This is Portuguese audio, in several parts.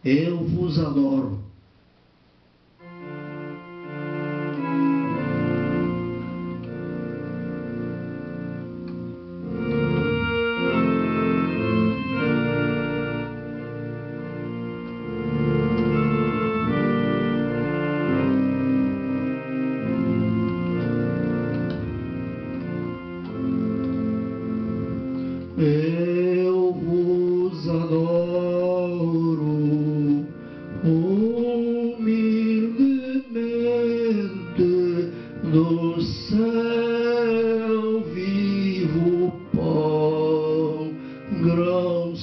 Eu vos adoro. Eu vos adoro, humildemente, do céu vivo pão, grão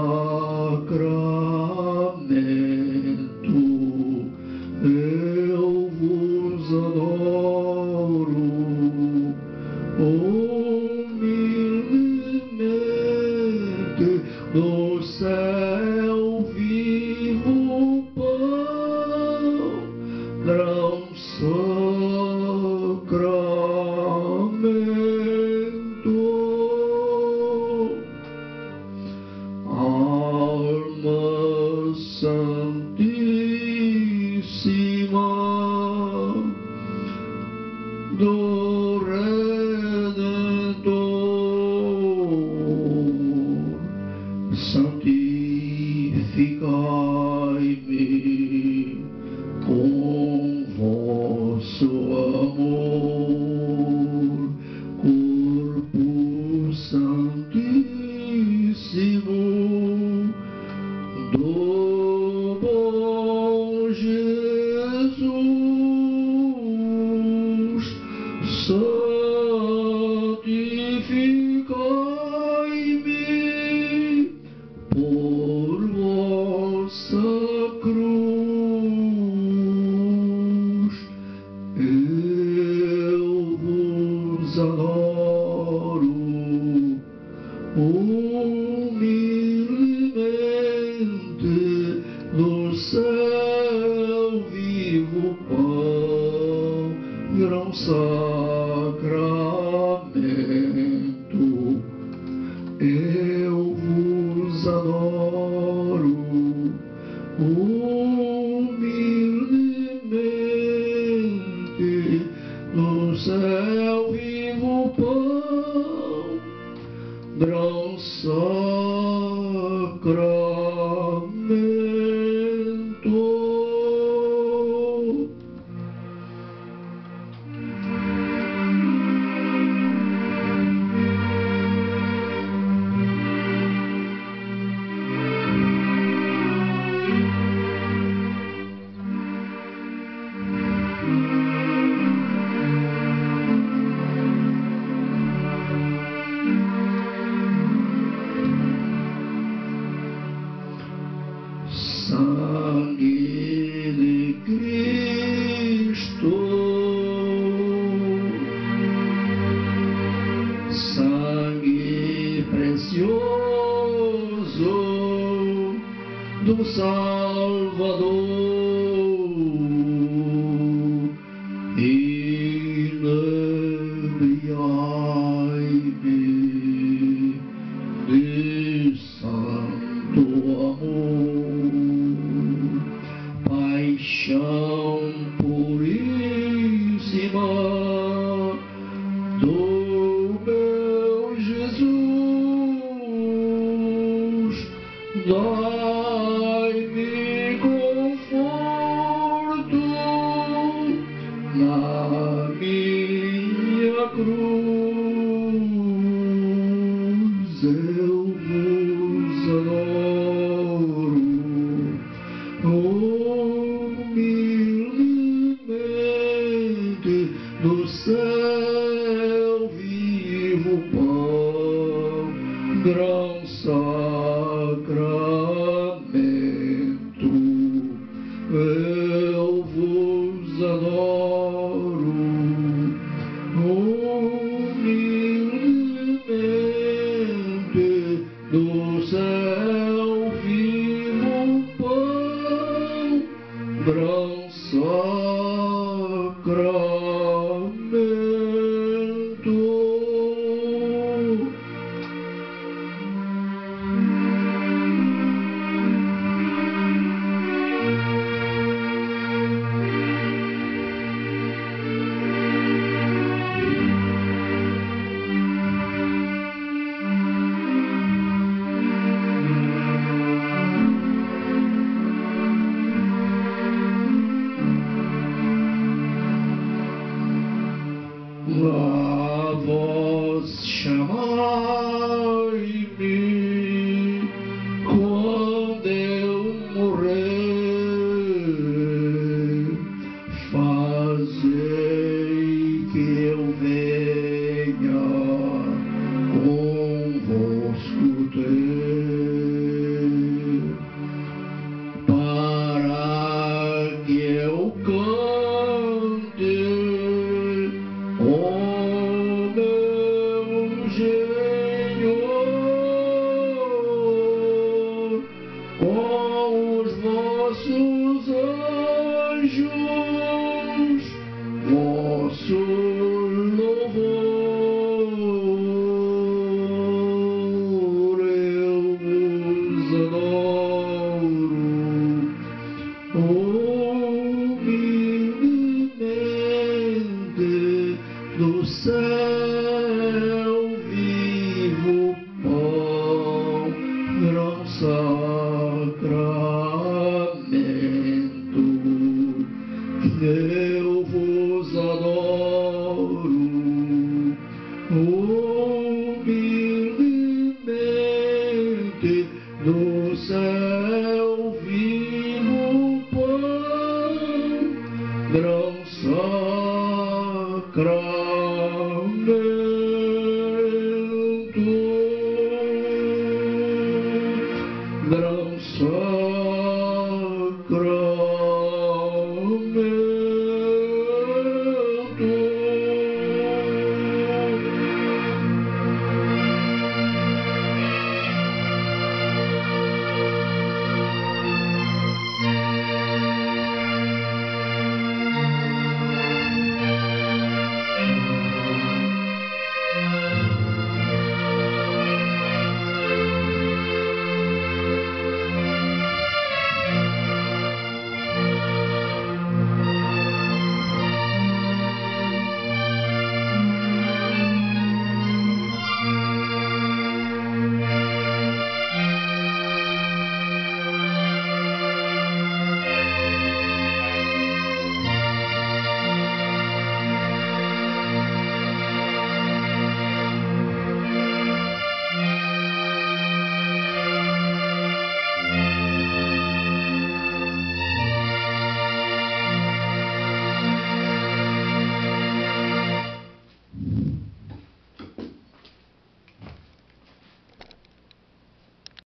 sacramento. Eu vos adoro, humildemente, do céu vivo pão, grão sacramento. Alma santíssima do Redentor, santificai-me com vosso amor, corpo santíssimo do bom Jesus, santificai-me por vossa cruz. Eu vos adoro, humildemente, do céu vivo pão, grão sacramento. Eu vos adoro, humildemente, do céu vivo pão, grão sacramento. Sangue de Cristo, sangue precioso do Salvador, inebriai-me de santo amor, paixão puríssima do meu Jesus, dai-me conforto na minha cruz. Eu vos adoro, humildemente, do céu vivo pão, grão sacramento. Eu vos adoro, humildemente, do céu vivo pão, grão sacramento. teu